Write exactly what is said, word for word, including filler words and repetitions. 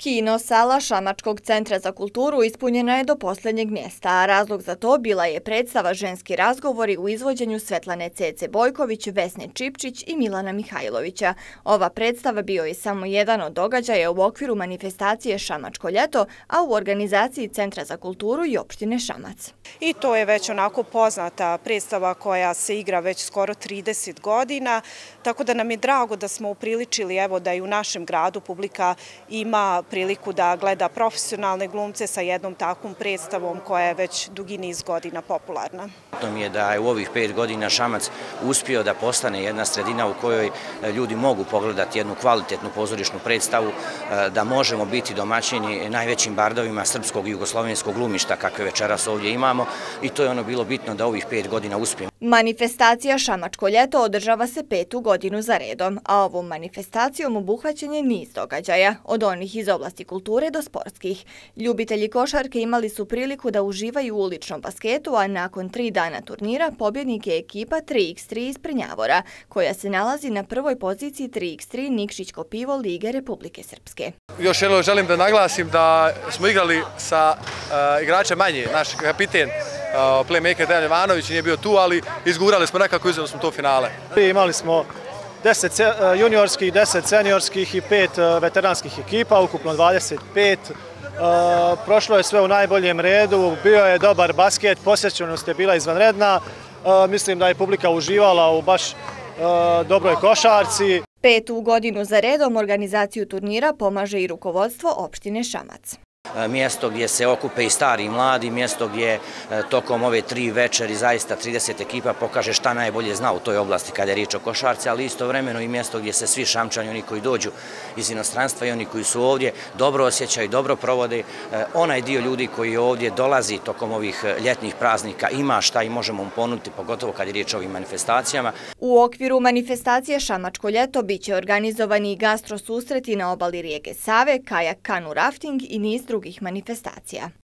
Kino sala Šamačkog centra za kulturu ispunjena je do posljednjeg mjesta, a razlog za to bila je predstava Ženski razgovori u izvođenju Svetlane Cece Bojković, Vesne Čipčić i Milana Mihajlovića. Ova predstava bio je samo jedan od događaja u okviru manifestacije Šamačko ljeto, a u organizaciji Centra za kulturu i opštine Šamac. I to je već onako poznata predstava koja se igra već skoro trideset godina, tako da nam je drago da smo upriličili evo da i u našem gradu publika ima priliku da gleda profesionalne glumce sa jednom takvom predstavom koja je već dugi niz godina popularna. To mi je da je u ovih pet godina Šamac uspio da postane jedna sredina u kojoj ljudi mogu pogledati jednu kvalitetnu pozorišnu predstavu, da možemo biti domaćini najvećim bardovima srpskog i jugoslovenskog glumišta kakve večeras ovdje imamo i to je ono bilo bitno da ovih pet godina uspijemo. Manifestacija Šamačko ljeto održava se petu godinu za redom, a ovom manifestacijom obuhvaćen je niz događaja, od onih iz oblasti kulture do sportskih. Ljubitelji košarke imali su priliku da uživaju u uličnom basketu, a nakon tri dana turnira pobjednik je ekipa tri iks tri iz Prnjavora, koja se nalazi na prvoj poziciji tri iks tri Nikšićko pivo Lige Republike Srpske. Još jednom želim da naglasim da smo igrali sa uh, igračem manje, naš kapiten uh, playmaker Dejan Ivanović nije bio tu, ali izgurali smo nekako, izgledali smo to finale. Imali smo deset juniorskih, deset seniorskih i pet veteranskih ekipa, ukupno dvadeset pet. Prošlo je sve u najboljem redu, bio je dobar basket, posjećenost je bila izvanredna. Mislim da je publika uživala u baš dobroj košarci. Petu godinu za redom organizaciju turnira pomaže i rukovodstvo opštine Šamac. Mjesto gdje se okupe i stari i mladi, mjesto gdje tokom ove tri večeri zaista trideset ekipa pokaže šta najbolje zna u toj oblasti kada je riječ o košarci, ali istovremeno i mjesto gdje se svi Šamčani, oni koji dođu iz inostranstva i oni koji su ovdje, dobro osjećaju, dobro provode. Onaj dio ljudi koji ovdje dolazi tokom ovih ljetnih praznika ima šta i možemo mu ponuditi, pogotovo kad je riječ o ovim manifestacijama. U okviru manifestacije Šamačko ljeto biće organizovani i gastro susreti na obali rijeke Save, kajak kanu rafting i niz drugih manifestacija.